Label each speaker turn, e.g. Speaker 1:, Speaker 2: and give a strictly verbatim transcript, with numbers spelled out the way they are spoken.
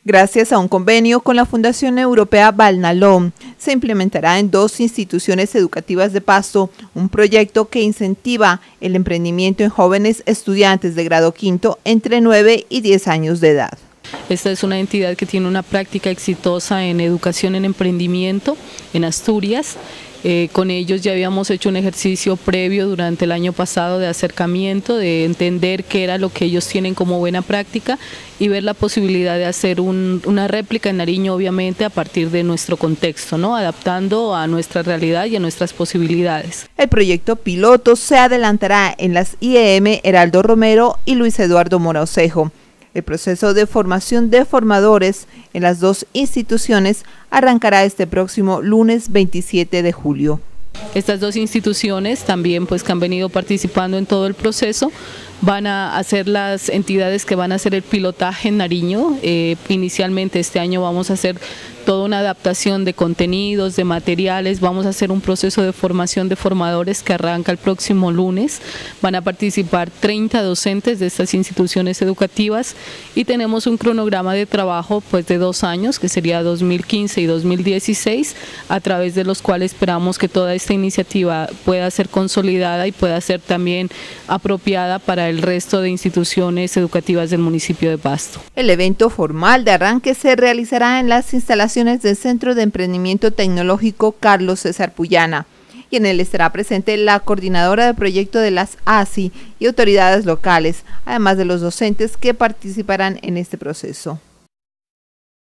Speaker 1: Gracias a un convenio con la Fundación Europea Valnalón, se implementará en dos instituciones educativas de Pasto un proyecto que incentiva el emprendimiento en jóvenes estudiantes de grado quinto entre nueve y diez años de edad.
Speaker 2: Esta es una entidad que tiene una práctica exitosa en educación en emprendimiento en Asturias. Eh, con ellos ya habíamos hecho un ejercicio previo durante el año pasado de acercamiento, de entender qué era lo que ellos tienen como buena práctica y ver la posibilidad de hacer un, una réplica en Nariño, obviamente a partir de nuestro contexto, ¿no? Adaptando a nuestra realidad y a nuestras posibilidades.
Speaker 1: El proyecto piloto se adelantará en las I E M Heraldo Romero y Luis Eduardo Moraosejo. El proceso de formación de formadores en las dos instituciones arrancará este próximo lunes veintisiete de julio.
Speaker 2: Estas dos instituciones también pues que han venido participando en todo el proceso van a hacer las entidades que van a hacer el pilotaje en Nariño. Eh, inicialmente este año vamos a hacer toda una adaptación de contenidos, de materiales, vamos a hacer un proceso de formación de formadores que arranca el próximo lunes. Van a participar treinta docentes de estas instituciones educativas y tenemos un cronograma de trabajo pues de dos años, que sería dos mil quince y dos mil dieciséis, a través de los cuales esperamos que toda esta iniciativa pueda ser consolidada y pueda ser también apropiada para el resto de instituciones educativas del municipio de Pasto.
Speaker 1: El evento formal de arranque se realizará en las instalaciones del Centro de Emprendimiento Tecnológico Carlos César Puyana, y en él estará presente la coordinadora de proyecto de las A S I y autoridades locales, además de los docentes que participarán en este proceso.